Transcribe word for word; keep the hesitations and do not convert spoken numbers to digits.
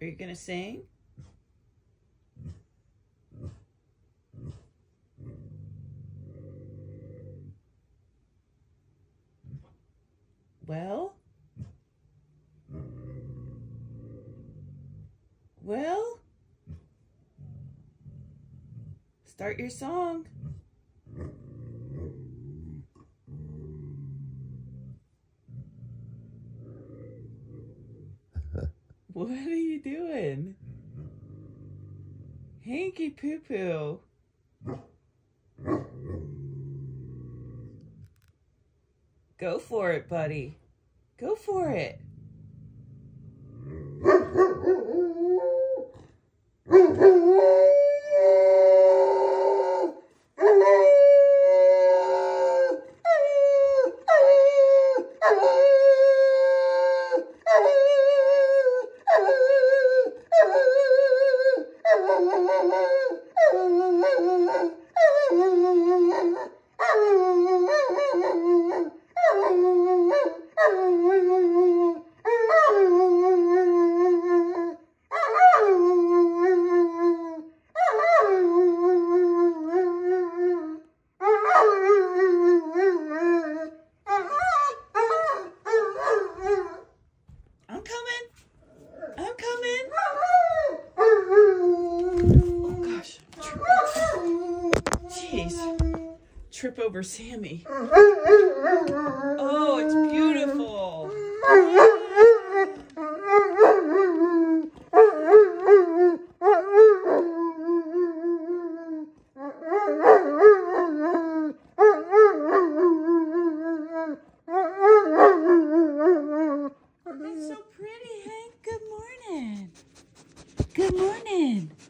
Are you gonna sing? Well? Well? Start your song. What are you doing? Hanky poo poo. Go for it, buddy. Go for it. I'm coming. I'm coming. Oh gosh. Jeez. Trip over Sammy. Oh, it's beautiful. It's so pretty, Hank. Good morning. Good morning.